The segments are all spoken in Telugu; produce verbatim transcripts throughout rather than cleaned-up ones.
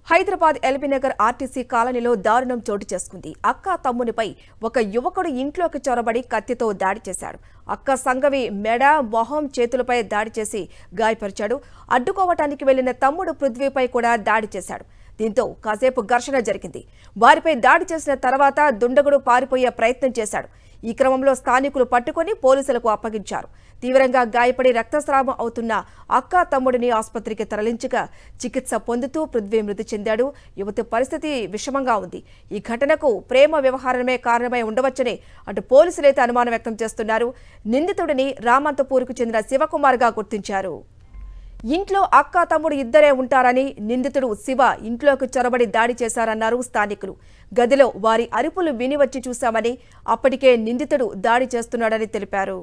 హైదరాబాద్ ఎల్బీ నగర్ ఆర్టీసీ కాలనీలో దారుణం చోటు చేసుకుంది. అక్క తమ్మునిపై ఒక యువకుడు ఇంట్లోకి చొరబడి కత్తితో దాడి చేశాడు. అక్క సంగవి మెడ, మొహం, చేతులపై దాడి చేసి గాయపరిచాడు. అడ్డుకోవటానికి వెళ్లిన తమ్ముడు పృథ్వీపై కూడా దాడి చేశాడు. దీంతో కాసేపు ఘర్షణ జరిగింది. వారిపై దాడి చేసిన తర్వాత దుండగుడు పారిపోయే ప్రయత్నం చేశాడు. ఈ క్రమంలో స్థానికులు పట్టుకుని పోలీసులకు అప్పగించారు. తీవ్రంగా గాయపడి రక్తస్రావం అవుతున్న అక్క తమ్ముడిని ఆసుపత్రికి తరలించగా చికిత్స పొందుతూ పృథ్వీ మృతి చెందాడు. యువతి పరిస్థితి విషమంగా ఉంది. ఈ ఘటనకు ప్రేమ వ్యవహారమే కారణమై ఉండవచ్చని అటు పోలీసులైతే అనుమానం వ్యక్తం చేస్తున్నారు. నిందితుడిని రామంతపూర్కు చెందిన శివకుమార్గా గుర్తించారు. ఇంట్లో అక్క తమ్ముడు ఇద్దరే ఉంటారని, నిందితుడు శివ ఇంట్లోకి చొరబడి దాడి చేశారన్నారు స్థానికులు. గదిలో వారి అరుపులు విని వచ్చి చూశామని, అప్పటికే నిందితుడు దాడి చేస్తున్నాడని తెలిపారు.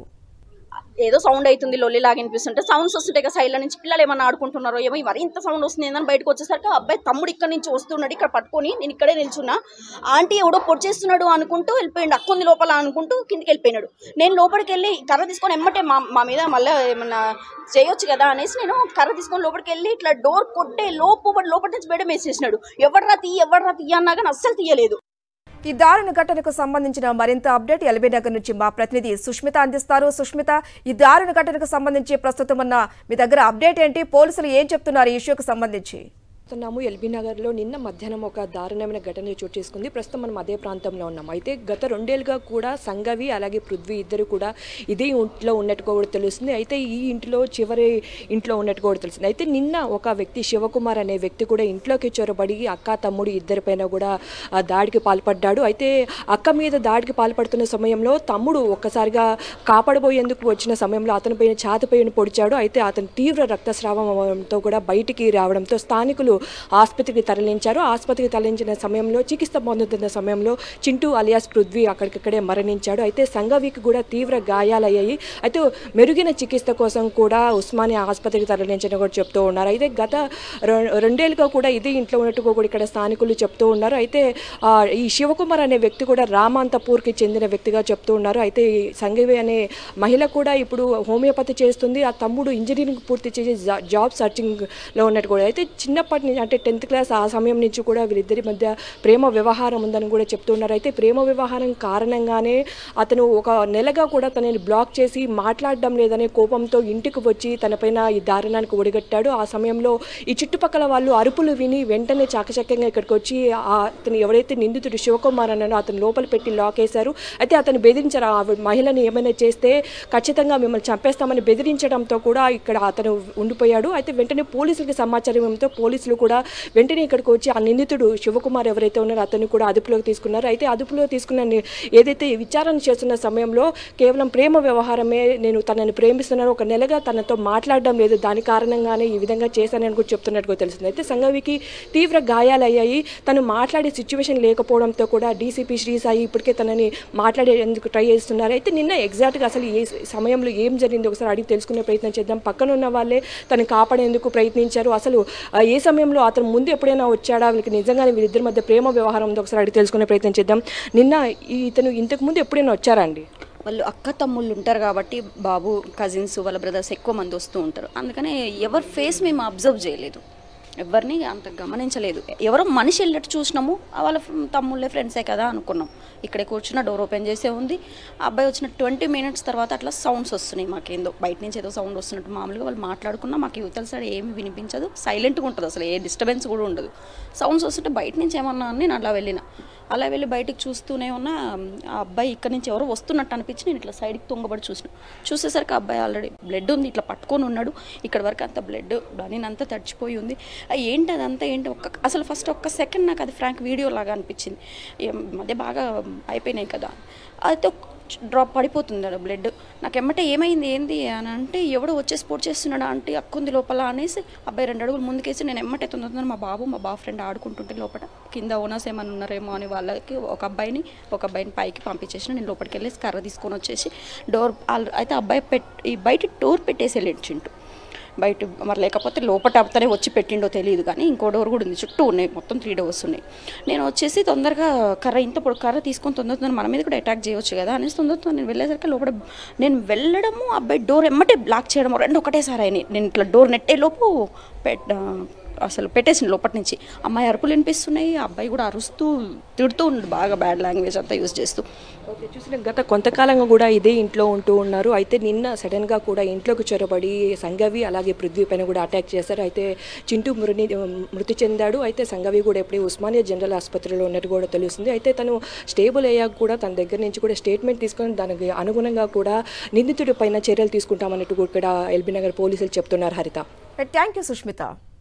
ఏదో సౌండ్ అవుతుంది, లొల్లిలాగా వినిపిస్తుంటే సౌండ్స్ వస్తుంటాయి కదా సైడ్ల నుంచి. పిల్లలు ఏమన్నా ఆడుకుంటున్నారో ఏమో, మరి ఇంత సౌండ్ వస్తుంది ఏందని బయటకు వచ్చేసరికి అబ్బాయి తమ్ముడు ఇక్కడ నుంచి వస్తున్నాడు. ఇక్కడ పట్టుకొని నేను ఇక్కడే నిల్చున్నా. ఆంటీ ఎవడో పొడి చేస్తున్నాడు అనుకుంటూ వెళ్ళిపోయాడు. అక్కుంది లోపల అనుకుంటూ కిందికి వెళ్ళిపోయినాడు. నేను లోపలికి వెళ్ళి కర్ర తీసుకొని ఎమ్మటే మా మా మీద మళ్ళీ ఏమన్నా చేయొచ్చు కదా అనేసి నేను కర్ర తీసుకొని లోపలికి వెళ్ళి ఇట్లా డోర్ కొట్టే లోపు లోపలి నుంచి బయట వేసేసినాడు. ఎవడరా తీయ ఎవడరా తీయ అన్నా కానీ అస్సలు తీయలేదు. ఈ దారుణ ఘటనకు సంబంధించిన మరింత అప్డేట్ ఎల్బీ నగర్ నుంచి మా ప్రతినిధి సుష్మిత అందిస్తారు. సుష్మిత, ఈ దారుణ ఘటనకు సంబంధించి ప్రస్తుతం ఉన్న మీ దగ్గర అప్డేట్ ఏంటి? పోలీసులు ఏం చెప్తున్నారు ఈ ఇష్యూకి సంబంధించి? ఎల్బీ నగర్లో నిన్న మధ్యాహ్నం ఒక దారుణమైన ఘటన చోటు చేసుకుంది. ప్రస్తుతం మనం అదే ప్రాంతంలో ఉన్నాం. అయితే గత రెండేళ్లుగా కూడా సంగవి అలాగే పృథ్వీ ఇద్దరు కూడా ఇదే ఇంట్లో ఉన్నట్టుగా కూడా తెలుస్తుంది. అయితే ఈ ఇంట్లో చివరి ఇంట్లో ఉన్నట్టుగా కూడా తెలుస్తుంది. అయితే నిన్న ఒక వ్యక్తి శివకుమార్ అనే వ్యక్తి కూడా ఇంట్లోకి చొరబడి అక్క తమ్ముడు ఇద్దరిపైన కూడా దాడికి పాల్పడ్డాడు. అయితే అక్క మీద దాడికి పాల్పడుతున్న సమయంలో తమ్ముడు ఒక్కసారిగా కాపాడబోయేందుకు వచ్చిన సమయంలో అతని పైన ఛాతిపైన పొడిచాడు. అయితే అతను తీవ్ర రక్తస్రావంతో కూడా బయటికి రావడంతో స్థానికులు ఆసుపత్రికి తరలించారు. ఆసుపత్రికి తరలించిన సమయంలో చికిత్స పొందుతున్న సమయంలో చింటూ అలియాస్ పృథ్వీ అక్కడికక్కడే మరణించాడు. అయితే సంగవికి కూడా తీవ్ర గాయాలయ్యాయి. అయితే మెరుగైన చికిత్స కోసం కూడా ఉస్మానియా ఆసుపత్రికి తరలించని కూడా చెప్తూ ఉన్నారు. అయితే గత రెండేళ్ళుగా కూడా ఇదే ఇంట్లో ఉన్నట్టుగా కూడా ఇక్కడ స్థానికులు చెప్తూ ఉన్నారు. అయితే ఈ శివకుమార్ అనే వ్యక్తి కూడా రామంతపూర్కి చెందిన వ్యక్తిగా చెప్తూ ఉన్నారు. అయితే సంగవి అనే మహిళ కూడా ఇప్పుడు హోమియోపతి చేస్తుంది. ఆ తమ్ముడు ఇంజనీరింగ్ పూర్తి చేసి జాబ్ సర్చింగ్లో ఉన్నట్టు కూడా. అయితే చిన్నప్పటి అంటే టెన్త్ క్లాస్ ఆ సమయం నుంచి కూడా వీరిద్దరి మధ్య ప్రేమ వ్యవహారం ఉందని కూడా చెప్తున్నారు. అయితే ప్రేమ వ్యవహారం కారణంగానే అతను ఒక నెలగా కూడా తనని బ్లాక్ చేసి మాట్లాడడం లేదనే కోపంతో ఇంటికి వచ్చి తనపైన ఈ దారుణానికి ఒడిగట్టాడు. ఆ సమయంలో ఈ చుట్టుపక్కల వాళ్ళు అరుపులు విని వెంటనే చాకచక్యంగా ఇక్కడికి వచ్చి అతను ఎవరైతే నిందితుడు శివకుమార్ అన్నానో అతను లోపల పెట్టి లాక్ వేశారు. అయితే అతను బెదిరించారు. ఆ మహిళని ఏమైనా చేస్తే ఖచ్చితంగా మిమ్మల్ని చంపేస్తామని బెదిరించడంతో కూడా ఇక్కడ అతను ఉండిపోయాడు. అయితే వెంటనే పోలీసులకి సమాచారం ఇవ్వడంతో పోలీసులు కూడా వెంటనే ఇక్కడికి వచ్చి ఆ నిందితుడు శివకుమార్ ఎవరైతే ఉన్నారో అతన్ని కూడా అదుపులోకి తీసుకున్నారు. అయితే అదుపులో తీసుకున్న ఏదైతే విచారణ చేస్తున్న సమయంలో కేవలం ప్రేమ వ్యవహారమే, నేను తనని ప్రేమిస్తున్నాను, ఒక నెలగా తనతో మాట్లాడడం లేదు, దాని కారణంగానే ఈ విధంగా చేశానని కూడా చెప్తున్నట్టుగా తెలిసింది. అయితే సంగవికి తీవ్ర గాయాలయ్యాయి. తను మాట్లాడే సిచ్యువేషన్ లేకపోవడంతో కూడా డీసీపీ శ్రీసాయి ఇప్పటికే తనని మాట్లాడేందుకు ట్రై చేస్తున్నారు. అయితే నిన్న ఎగ్జాక్ట్గా అసలు ఏ సమయంలో ఏం జరిగింది ఒకసారి అడిగి తెలుసుకునే ప్రయత్నం చేద్దాం. పక్కన ఉన్న వాళ్ళే తను కాపాడేందుకు ప్రయత్నించారు. అసలు ఏ సమయంలో అతను ముందు ఎప్పుడైనా వచ్చాడా, వీళ్ళకి నిజంగానే వీళ్ళిద్దరి మధ్య ప్రేమ వ్యవహారం ఉందో ఒకసారి అడిగి తెలుసుకునే ప్రయత్నం చేద్దాం. నిన్న ఇతను ఇంతకు ముందు ఎప్పుడైనా వచ్చారా అండి? వాళ్ళు అక్క తమ్ముళ్ళు ఉంటారు కాబట్టి బాబు కజిన్స్ వాళ్ళ బ్రదర్స్ ఎక్కువ మంది వస్తూ ఉంటారు. అందుకనే ఎవరి ఫేస్ మేము అబ్జర్వ్ చేయలేదు, ఎవరిని అంత గమనించలేదు. ఎవరో మనిషి వెళ్ళట్టు చూసినాము, వాళ్ళ తమ్ముళ్ళే ఫ్రెండ్సే కదా అనుకున్నాం. ఇక్కడే కూర్చున్న డోర్ ఓపెన్ చేసే ఉంది. ఆ అబ్బాయి వచ్చిన ట్వంటీ మినిట్స్ తర్వాత అట్లా సౌండ్స్ వస్తున్నాయి. మాకేందో బయట నుంచి ఏదో సౌండ్ వస్తున్నట్టు మామూలుగా వాళ్ళు మాట్లాడుకున్నా మాకు యువతల సైడ్ ఏమి వినిపించదు, సైలెంట్గా ఉంటుంది, అసలు ఏ డిస్టర్బెన్స్ కూడా ఉండదు. సౌండ్స్ వస్తుంటే బయట నుంచి ఏమన్నా అని నేను అలా వెళ్ళిన అలా వెళ్ళి బయటకు చూస్తూనే ఉన్నా. ఆ అబ్బాయి ఇక్కడ నుంచి ఎవరో వస్తున్నట్టు అనిపించి నేను ఇట్లా సైడ్కి తొంగబడి చూసిన చూసేసరికి ఆ అబ్బాయి ఆల్రెడీ బ్లడ్ ఉంది, ఇట్లా పట్టుకొని ఉన్నాడు. ఇక్కడ వరకు అంత బ్లడ్ బనీనంతా తడిచిపోయి ఉంది. ఏంటి అదంతా ఏంటి ఒక్క అసలు ఫస్ట్ ఒక్క సెకండ్ నాకు అది ఫ్రాంక్ వీడియో లాగా అనిపించింది. మధ్య బాగా అయిపోయినాయి కదా, అయితే డ్రాప్ పడిపోతుంది కదా బ్లడ్. నాకు ఎమ్మటే ఏమైంది ఏంది అని అంటే ఎవడో వచ్చే స్పోర్ట్ చేస్తున్నాడు అంటే అక్కుంది లోపల అనేసి అబ్బాయి రెండు అడుగులు ముందుకేసి నేను ఎమ్మటే తొందర మా బాబు మా బాబు ఫ్రెండ్ ఆడుకుంటుంటే లోపల కింద ఓనర్స్ ఏమైనా ఉన్నారేమో అని వాళ్ళకి ఒక అబ్బాయిని ఒక అబ్బాయిని పైకి పంపించేసిన. నేను లోపలికి వెళ్ళేసి కర్ర తీసుకొని వచ్చేసి డోర్ అయితే అబ్బాయి పెట్ ఈ బయట డోర్ పెట్టేసి వెళ్ళాడు చింటూ బయట. మరి లేకపోతే లోపల అతనే వచ్చి పెట్టిండో తెలియదు, కానీ ఇంకో డోర్ కూడా ఉంది, చుట్టూ ఉన్నాయి, మొత్తం త్రీ డోర్స్ ఉన్నాయి. నేను వచ్చేసి తొందరగా కర్ర ఇంత పొడి కర్ర తీసుకొని తొందర తొందర మన మీద కూడా అటాక్ చేయవచ్చు కదా అనేసి తొందరతో నేను వెళ్ళేసరికి లోపల నేను వెళ్ళడము అబ్బాయి డోర్ ఎమ్మటే బ్లాక్ చేయడము రెండు ఒకటేసారి అయినాయి. నేను ఇట్లా డోర్ నెట్టే లోపు పెట్ అసలు పెట్టేసిండు లోపటి నుంచి. అమ్మాయి అరుపులు వినిపిస్తున్నాయి, అబ్బాయి కూడా అరుస్తూ తిడుతూ ఉన్నాడు బాగా, బ్యాడ్ లాంగ్వేజ్ అంతా యూజ్ చేస్తూ. ఓకే, చూసిన గత కొంతకాలంగా కూడా ఇదే ఇంట్లో ఉంటూ ఉన్నారు. అయితే నిన్న సడన్గా కూడా ఇంట్లోకి చొరబడి సంఘవి అలాగే పృథ్వీ పైన కూడా అటాక్ చేశారు. అయితే చింటూ మృని మృతి చెందాడు. అయితే సంఘవి కూడా ఎప్పుడే ఉస్మానియా జనరల్ ఆసుపత్రిలో ఉన్నట్టు కూడా తెలుస్తుంది. అయితే తను స్టేబుల్ అయ్యాక కూడా తన దగ్గర నుంచి కూడా స్టేట్మెంట్ తీసుకొని దానికి అనుగుణంగా కూడా నిందితుడి పైన చర్యలు తీసుకుంటామన్నట్టు కూడా ఎల్బీ నగర్ పోలీసులు చెప్తున్నారు. హరిత, థ్యాంక్ యూ సుష్మిత.